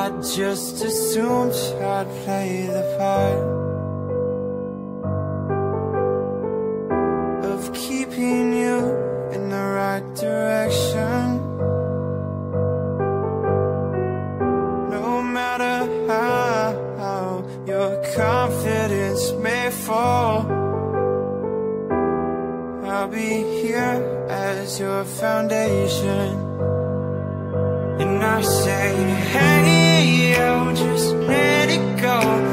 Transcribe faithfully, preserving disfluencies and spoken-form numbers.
I just assumed I'd play the part of keeping you in the right direction. No matter how your confidence may fall, I'll be here as your foundation. And I say, hey, yo, just let it go.